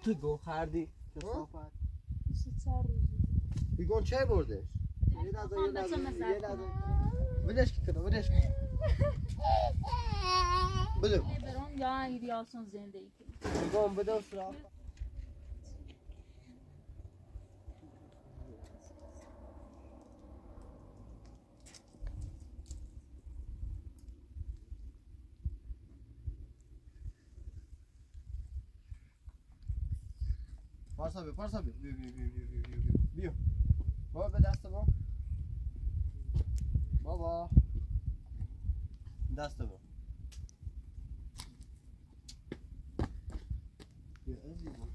تو گو خردی کسافت چهار روزی بیگون چه بردش؟ یه لحظه بدش که کنم بدش که بده برام یا ایریاسون زندگی کنم بیگون بده و سراغ پارسا بیا بیا بابا به دست با بابا دست با بیا ازی با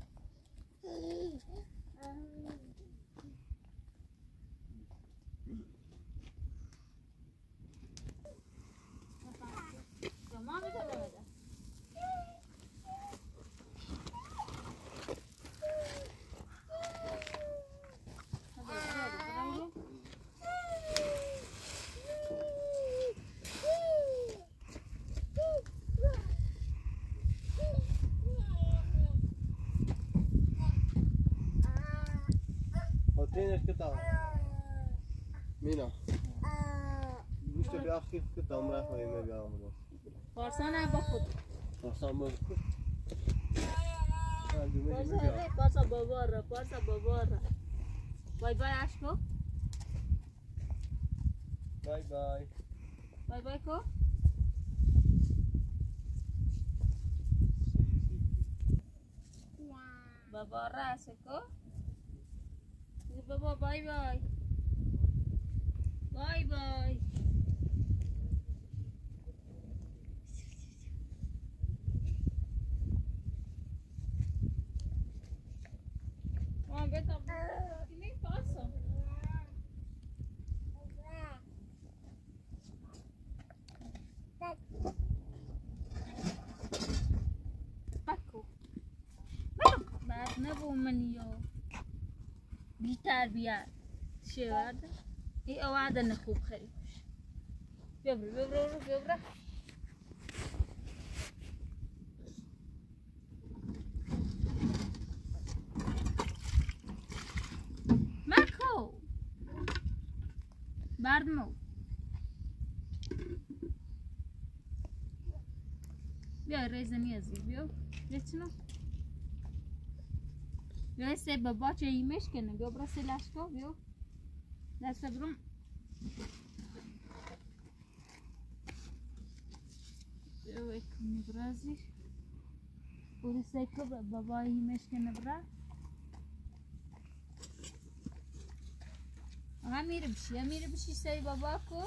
Tienes que estar. Mira. Gusto bir aktif ki damra koyayım bir amına. Parsana bakut. Parsan mı? Parsa babara, parsa babara. Bye bye aşko. Bye bye. Bye bye ko. Babara aşko. Baba bye bye. Bye bye. Mama beta. Que nem passa. Paco. بعد نبو من يو بی تربیت چه وعده؟ ای وعده نخوب خریدش ببره مکو بردمو بیا ریزنی ازی بیا چنو بیا سه بابا چه ایمش کنه بیا برا سلش کو بیا دست برم بیا کنی برازی برا سه کو بابا ایمش کنه برا آها میره بشی سه بابا کو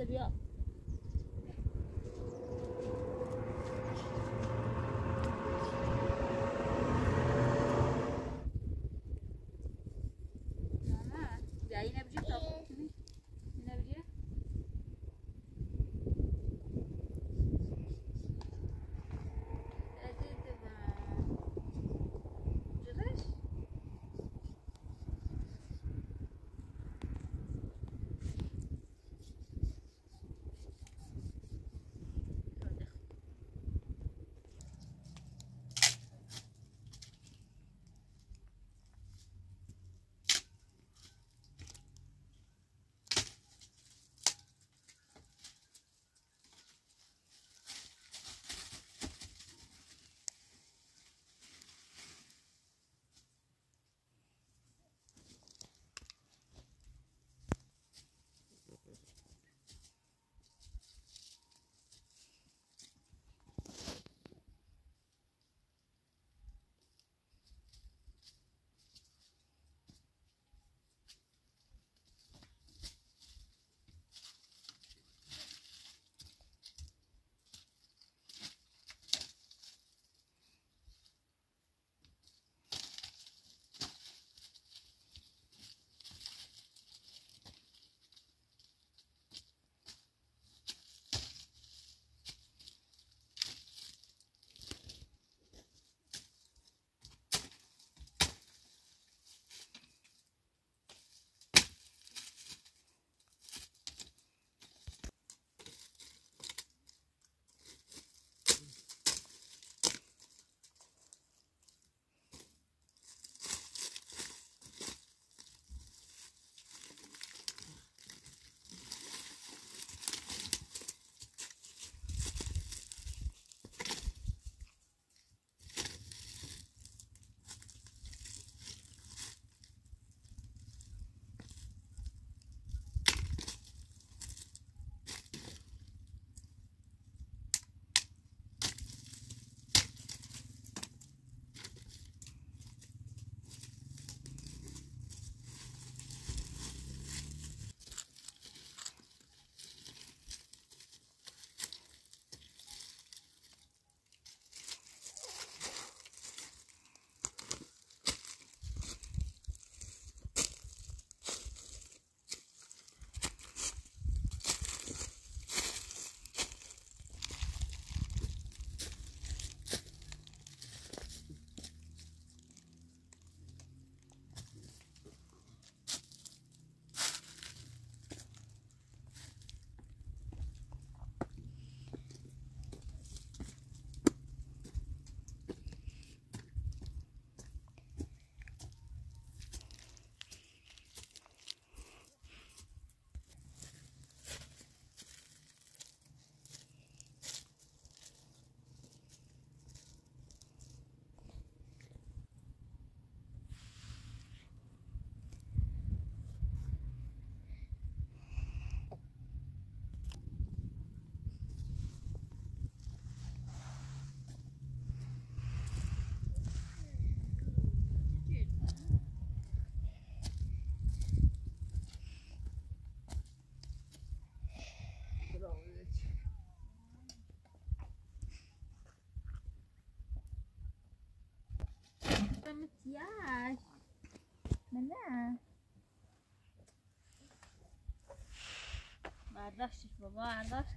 بیا ماما جایی نبجی تا کنی نبجی متياش منه ما عرفتش بابا ما عرفتش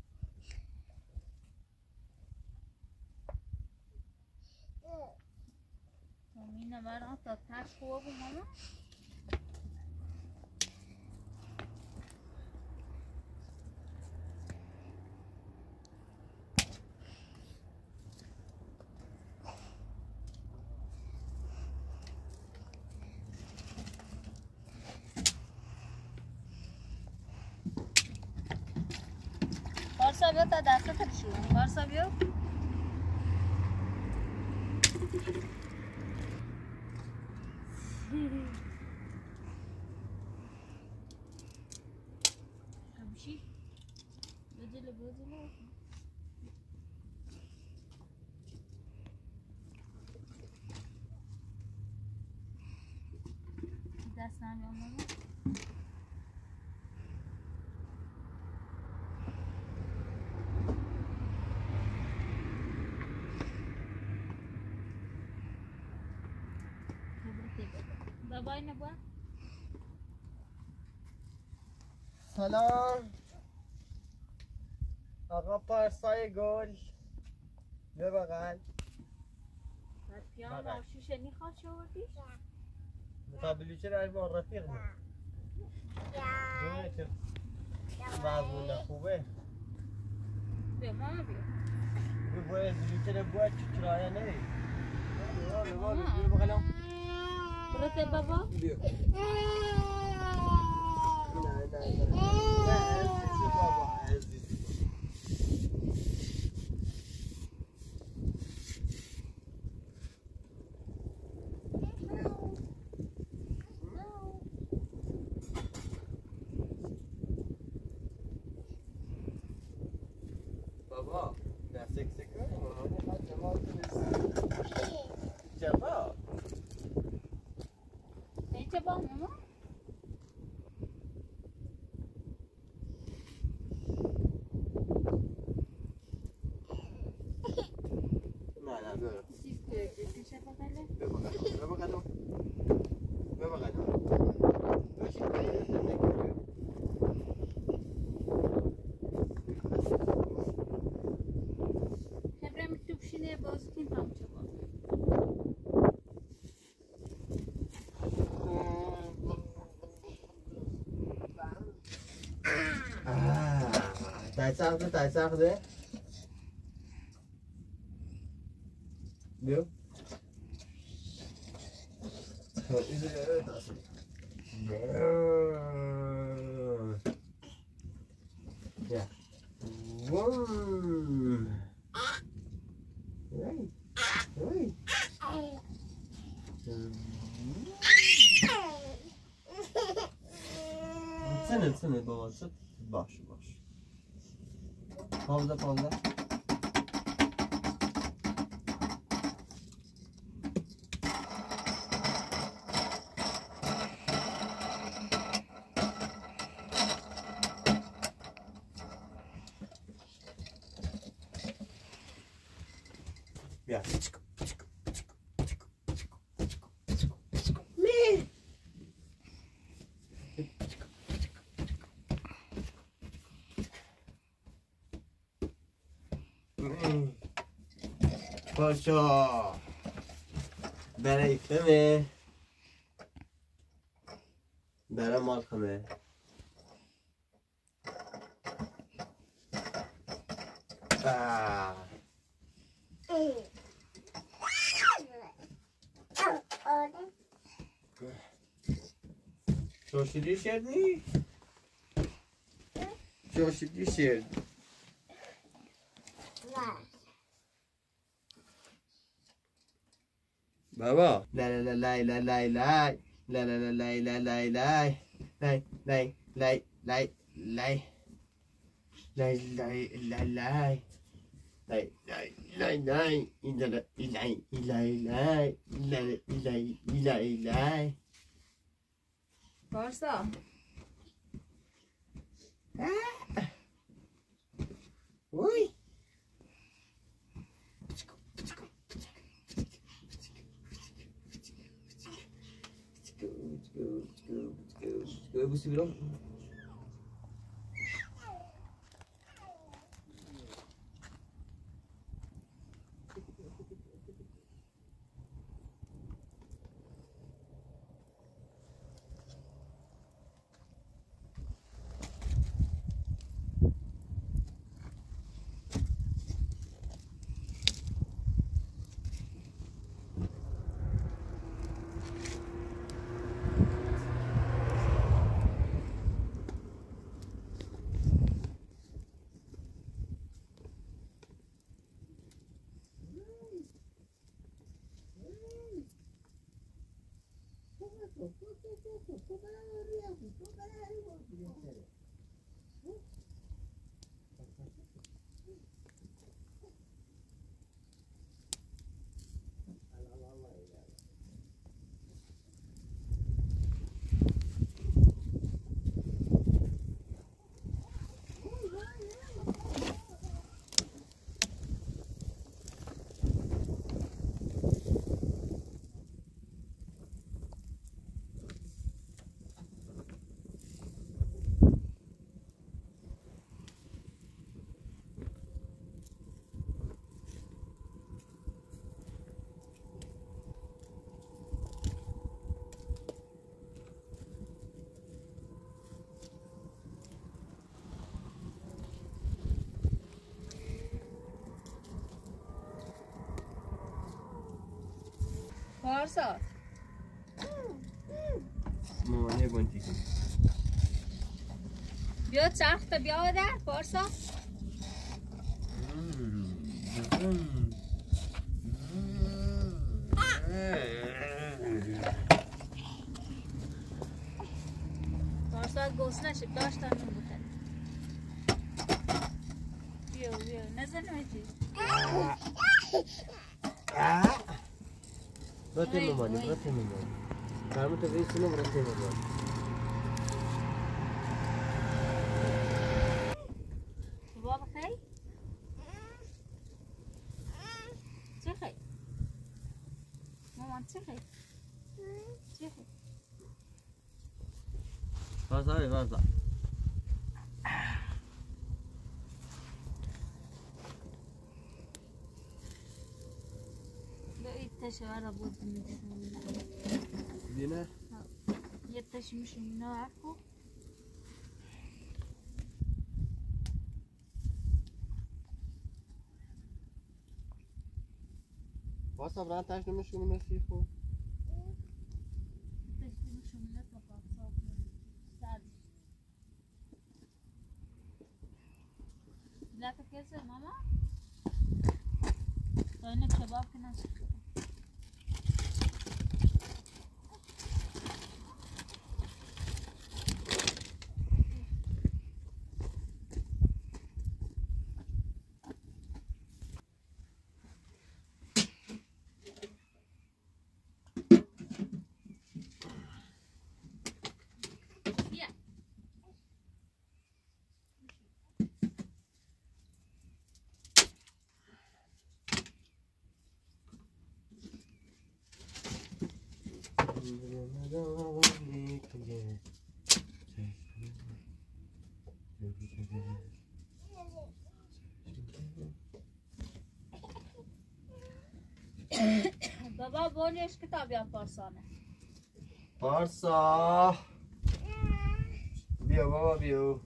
مامینا برام تا تک خوب ماما Varsa bir de derse taşıyalım. Varsa bir yok. Hamşi. Böcele. Ders nami olmalı. بابای نبا سلام آقا پارسای گل به بغل پیام آشوشه نیخواد چه وردیش؟ مقابلی چرا از با رفیق ما جونه که مضمون خوبه بیا ماما بیا باید بلیچه باید چرایه نری بیا بغلم برات بابا بیا نه عزیزی بابا عزیزی بابا نه سکسه کنه ماما جواب جواب اینجا با ماما نه برو چیز که چه بغله ببغلو خبرم تو بشینه باز کن تام چه با tại sao thế điếu yeah. Sene babası baş. Pauza. Ya. پاشا برای کمه برای مال کمه شوشیدی شردی؟ شوشیدی شردی بابا پارسا Uy. Let's go. پارسا مامانه بانتی کن بیا چرخ بیا در پارسا پارسا گوسنه شد داشتن نون بخوری بیا نزنه چی براتي ماماني براتي ماماني كلامته بيسنو براتي ماماني بابا خي چه خي مامان چه خي چه خي فازا تشوار بود دينا يتش مش من عارفه واسا بران تاش نمشي من نسيفو يتش مش من نطلع صوب سعد لا تكسر ماما طينك شباب كنا بابا بونیش کتاب یا پارسانه پارسا بیا بابا بیا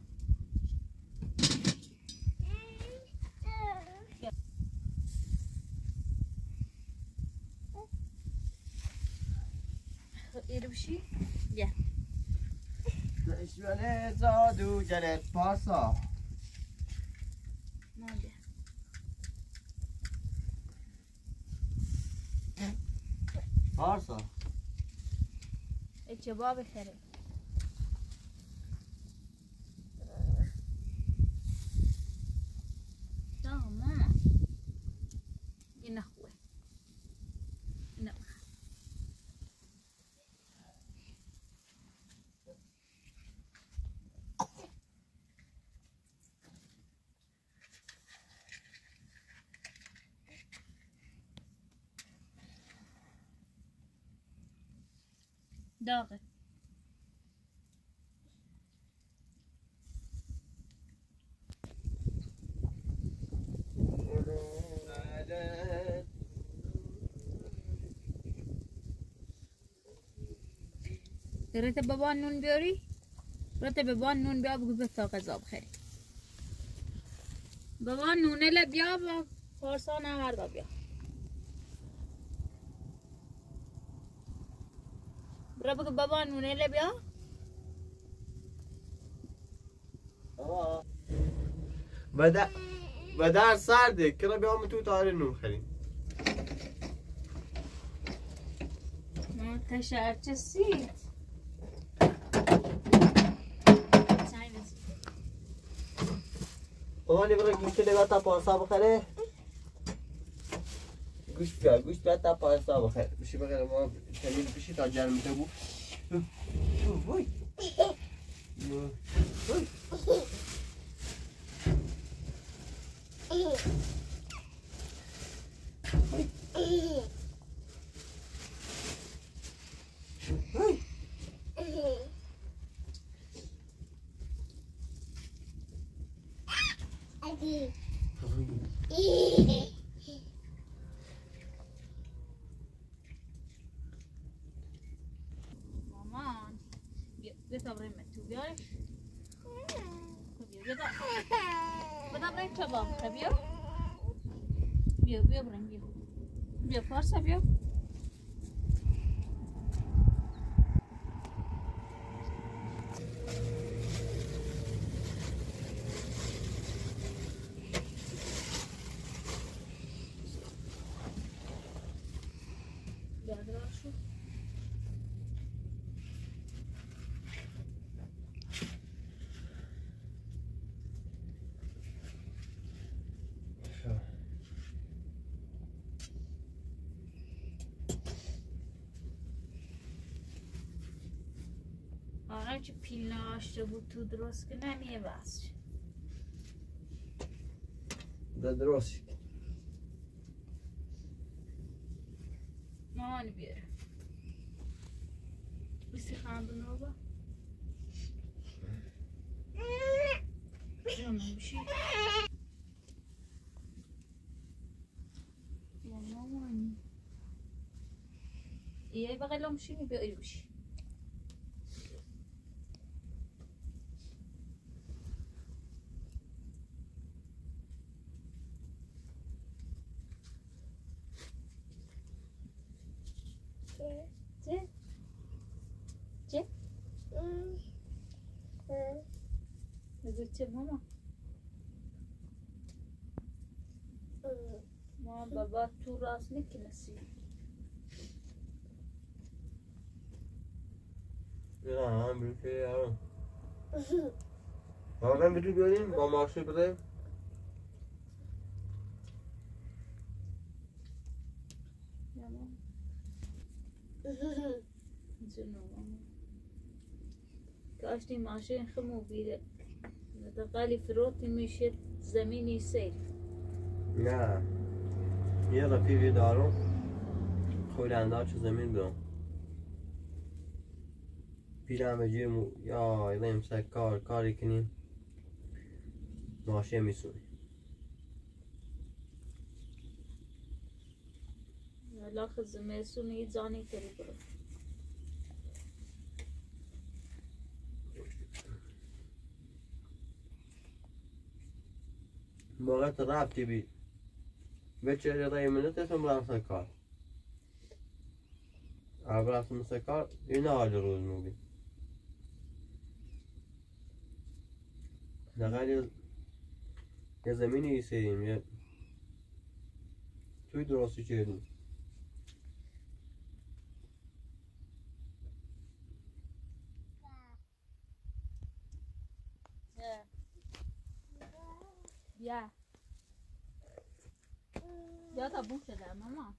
ایرو بشی بیا دشمن زادو جلت پارسا نه بیا پارسا ای جواب خیره ماما این خوبه این داغه ريت بابا نون بيوري ريت بابا نون بيا بقول بثا غذا بخير بابا نون لا بيا فارسانا هر بيا برا بابا نون لا بيا بدأ سرده كنا بيوم تو تاري نون خلين ما تشعرت السيت مامانی برای گوشت نگاه تا پارسا بخره گوشت بیا تا پارسا بخره بشی بخره ما تمیز بشی تا جرم ده بو وای مامان بیا تبریم تو بیارش بیا بریم کباب بیا بریم بیا پارسا بیا چی پیل ناشته بود تو درست که نمیه بس ده درست مامان بیاره بیسی خواهم بابا جانم بشی یا مامانی یه بقیل هم بشی بیا ایرو بشی چه؟ چه؟ بگو چه ماما؟ ماما بابا تو راست میکنسی نه هم بیرون که یارم واقعا بیرون بیاریم با ماشی بده یا ماما جنو ماما کاشتی ماشین خمو بیره دقالی فروتی میشه زمینی سیر نه یه رفیقی دارم خویلنده چه زمین برم پیرم بجیم یا ایلیم سر کاری کنیم ماشین میسونی لاخ زمستونی زانی کری برو موقع تا رفتی بی بچه یه منت اسم برم سر کار اول رفتم سر کار این حال روز موبی دقیقا یه زمینی ایساییم یه توی درستی چیدیم بیا بیا تا بوم شده ماما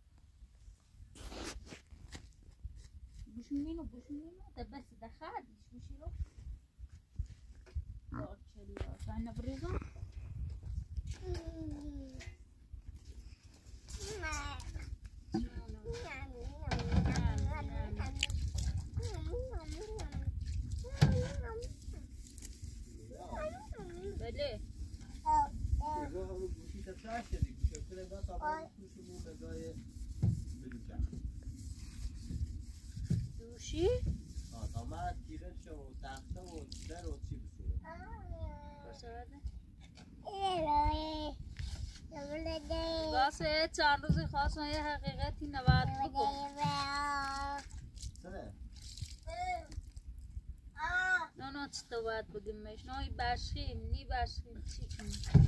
بوشمینو ده بس ده خادش بوشی رو چلا فانا بريزون بله گوشی تتراش شدی گوشی کنه دست آبان گوشی به جای دوشی تا من تیره شو و تخته و در و چی بسیده واسه چند روزی خواستم یه حقیقتی نباید بگم سنه نه چی تو باید بگیمش نه بشخیم نی بشخیم چی کنیم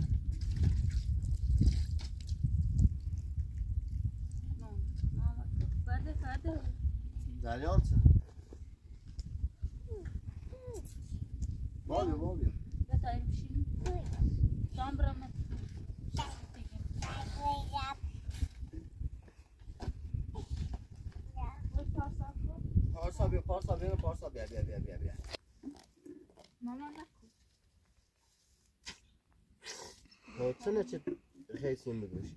بده جریان چه بابی بتایی بشیم شام برم پارسا بیا ماما نکن سنه چه خیسیم بگوش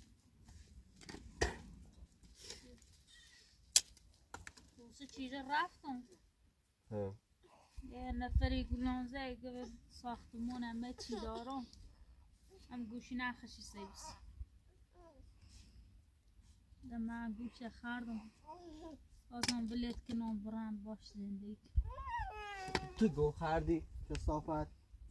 سه چیز رفتم ها یه نفری گلانزه که ساختمون همه چی دارم هم گوشی نخشی سیبس ده من گوشه خردم آزم بلد کنم برم باش زندگی تو گو خردی کسافت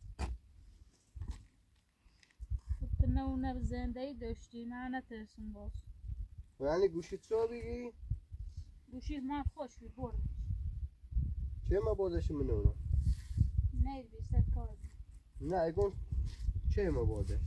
تو نو زندگی داشتی نه نترسم باز یعنی گوشی چو بگی؟ گوشی من خوش برد چه ما بردشی منو اونا؟ نه بیشتر کار نه اگون چه ما بردش؟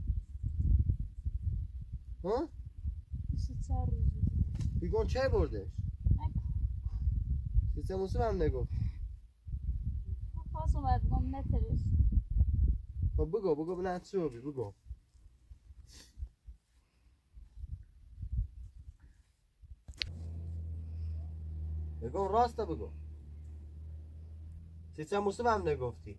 ها؟ بیشتر 4 روزی بیگون چه بردش؟ نگو سیستم موسیم هم نگفت من خواستم باید بگم نترس خب بگو نه چه بگو بگو راست بگو سیستم موسیم هم نگفتی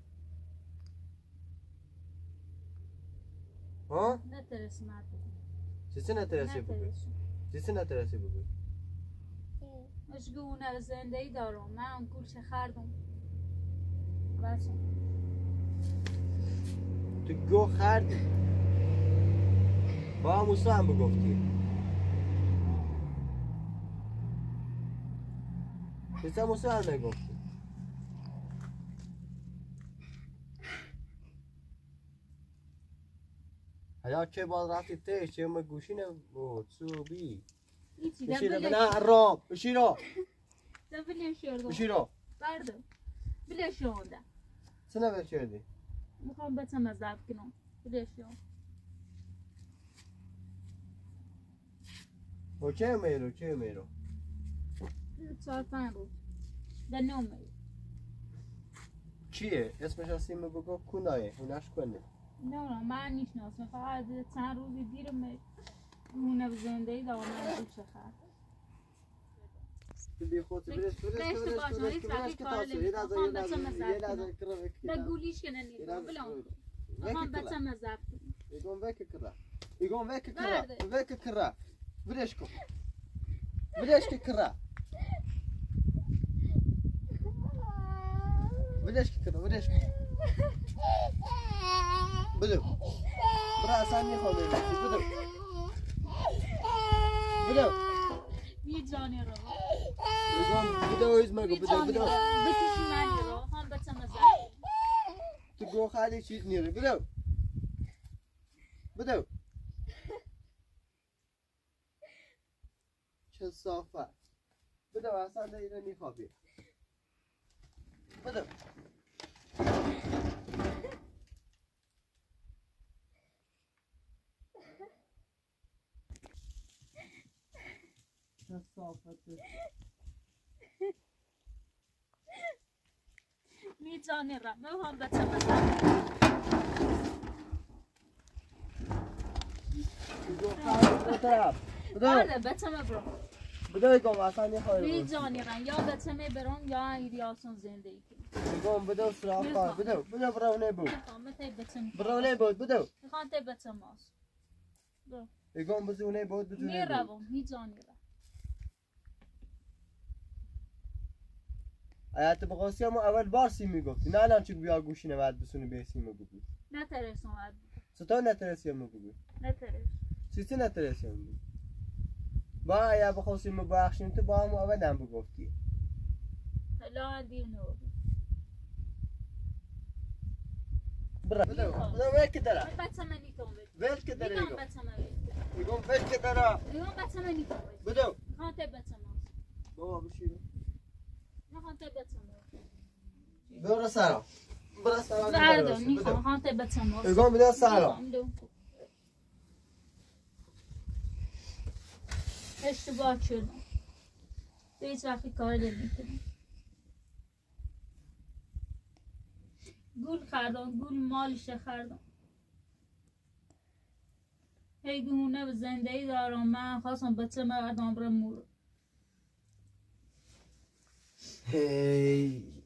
ها؟ نترسی مردم چیزی نترسی بگوی چیزی نترسی بگوی مشگونه زندگی دارم من گول چه خردم بس تو گو خردی با موسی هم بگفتی سیستم موسی هم نگفتی حالا که باز رفتی تیش چه ما گوشی نبود سوبی هیچی بشیره دبلش بنا رام بشیره شردم بشیره بردم بلش شونده چه نبود کردی میخوام بچم از دب کنم بلش شون و چه میرو چه میرو 4-5 روز در نوم میرو چیه اسمش هستیم بگو کندایه اونش کنه نه من نیشناسم فقط چند روزی دیر مونه زندگی دارم من گول چه خرد بی خود برش به گولیش که ننیدم بلان میخوام بچم از دب کنم يقوم ويك كرا بريشكو بريشكو كرا بريشكو بدو برا سامي خودي بدو بی جانی رو يقوم بدو يزمقو بدو بکشی منی رو هم بچم از دب تقو خالي شي نيري بدو چه صافه بدو اصلا دیگه نمیخوابی بدو چه صافه می جانی رو هم بچم از دب بدو بچم برو بدو يقوم اصلا نمیخوابی می جانی رو یا بچم برم یا ایدی آسان زندگی کنم يقوم بدو صراحه بدو برو نبو میخوام بچم برو نبود بدو میخوام تی بچم آس يقوم بزونه بود بدونه می روم می جانی رو آیت بخواستی اما اول بار سی میگفتی نه الان چون بیا گوشی نباید بسونی به سی میگفتی نه ترسم از ستون نترسی هم میگفتی نه ترس چیزی نترسی هم میگفتی با ایا بخواستی مبخشیم تو با هم اول هم بگفتی حالا دیر نو بدو ویل که داره بچم نیتون ویل که داره میگم بچم يقوم ویل که داره میگم بچم نیتون بدو میخوام تی بچم آس بابا بشیر میخوام تی بچم برو سرا برو سرا بردم میخوام تی بچم آس يقوم بدو سرا اشتباه شدم به هیچ وقتی کار نمیکنم گول خردم گول مالش خردم هی گونه به زندگی دارم من خواستم بچه مردم برم مورد هی